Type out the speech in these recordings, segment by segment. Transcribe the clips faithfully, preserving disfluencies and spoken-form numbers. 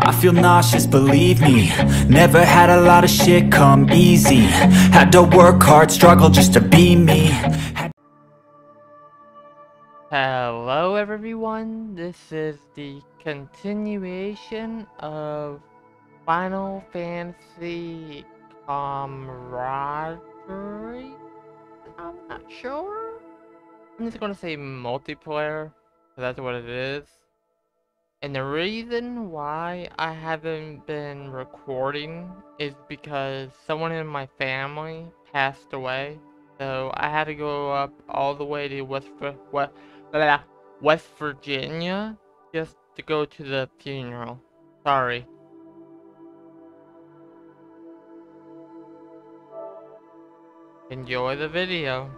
I feel nauseous, believe me. Never had a lot of shit come easy. Had to work hard, struggle just to be me. Had Hello everyone, this is the continuation of Final Fantasy Camaraderie? I'm not sure. I'm just gonna say multiplayer, because that's what it is. And the reason why I haven't been recording is because someone in my family passed away. So I had to go up all the way to West, West, West Virginia just to go to the funeral. Sorry. Enjoy the video.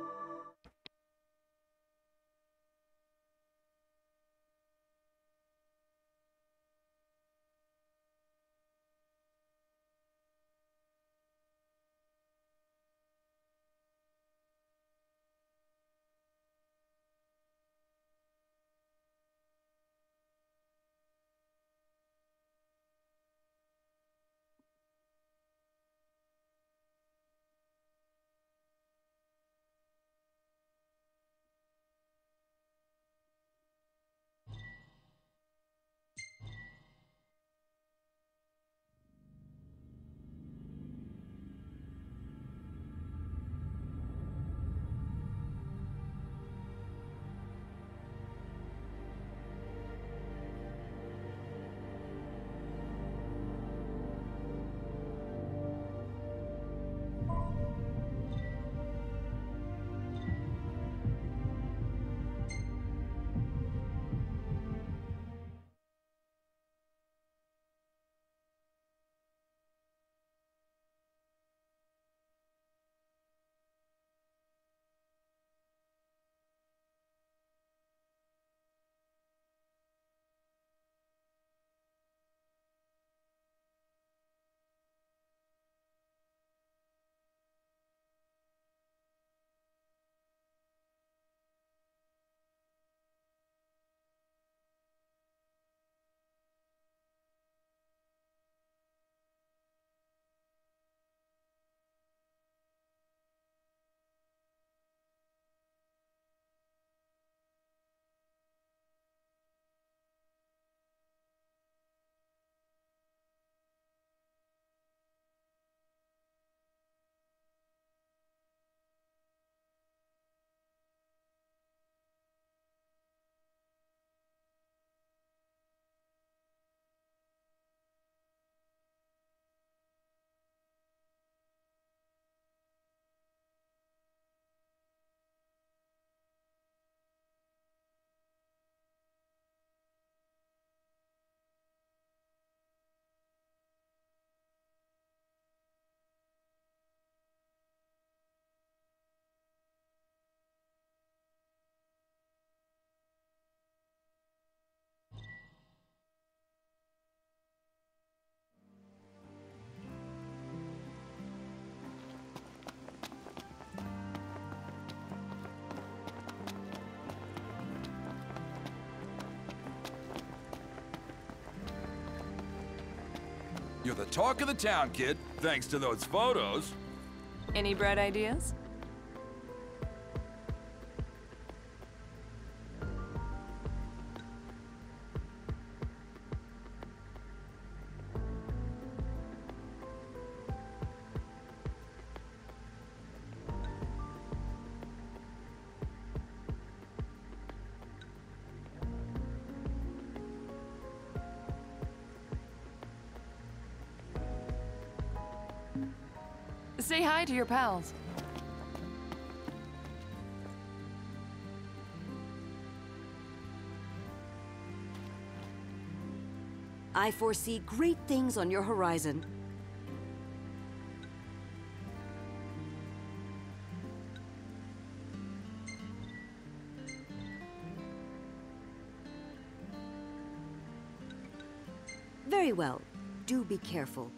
You're the talk of the town, kid, thanks to those photos. Any bright ideas? Say hi to your pals. I foresee great things on your horizon. Very well. Do be careful.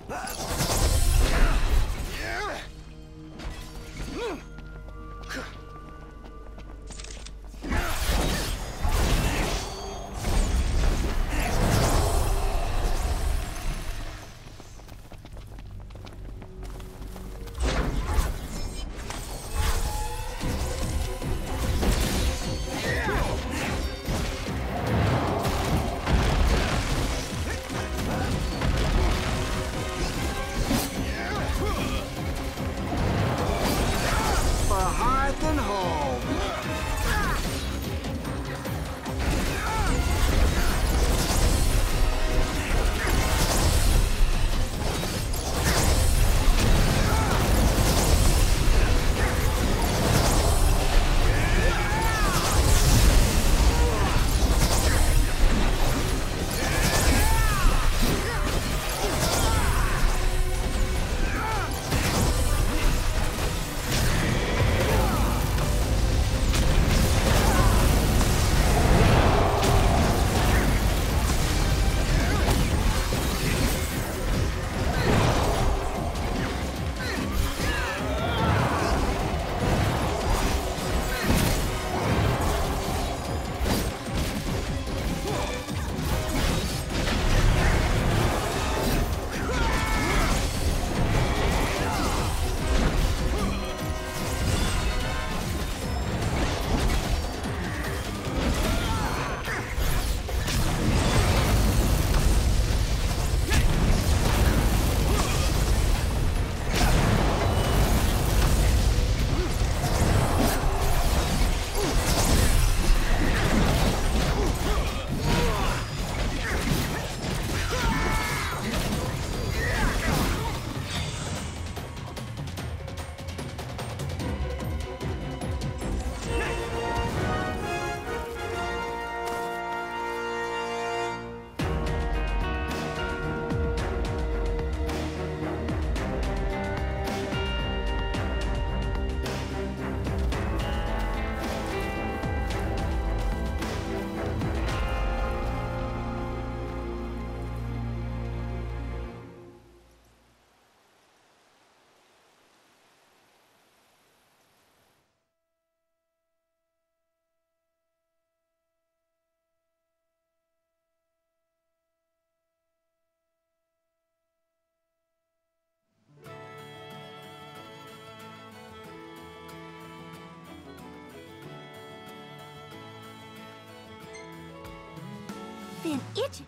Been itching.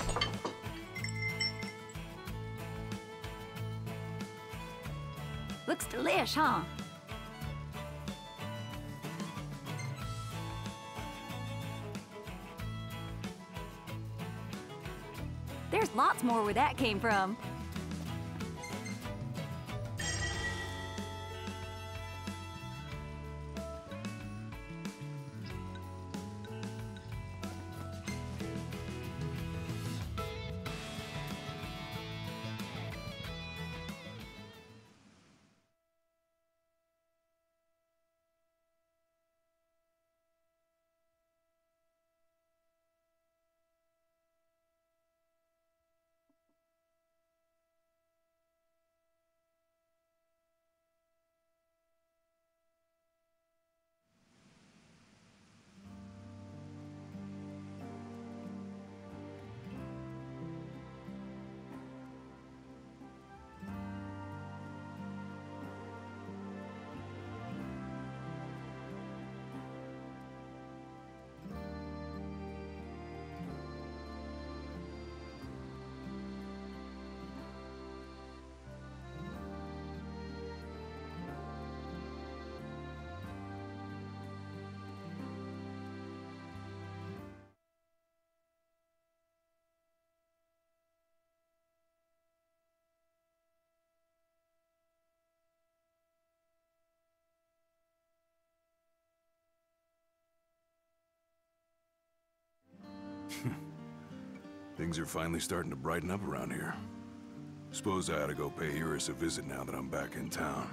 Looks delish, huh? There's lots more where that came from. Things are finally starting to brighten up around here. Suppose I ought to go pay Iris a visit now that I'm back in town.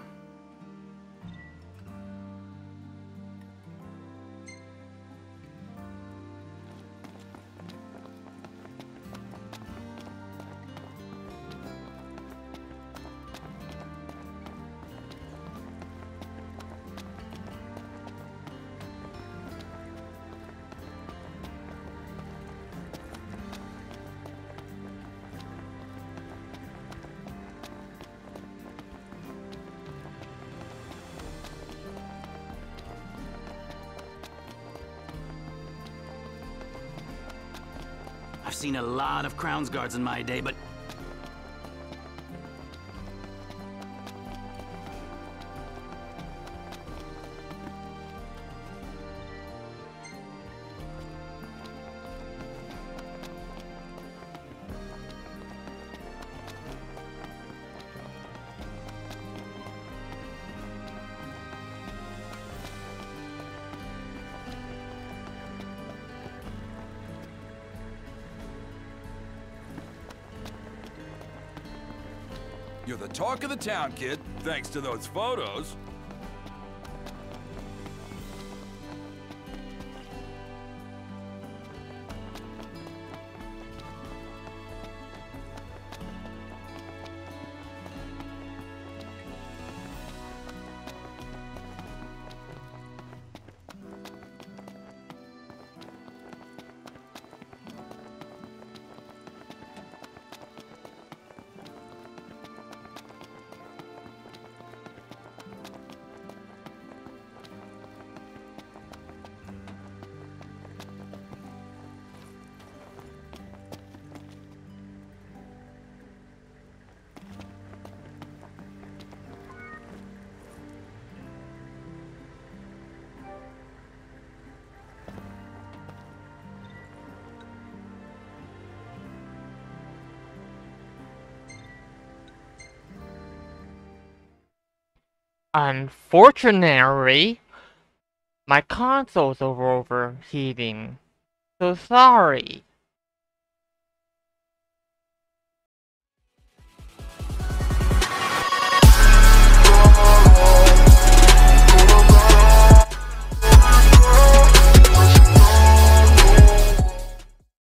seen a lot of Crown's Guards in my day, but... You're the talk of the town, kid, thanks to those photos. Unfortunately, my console's over overheating. So sorry.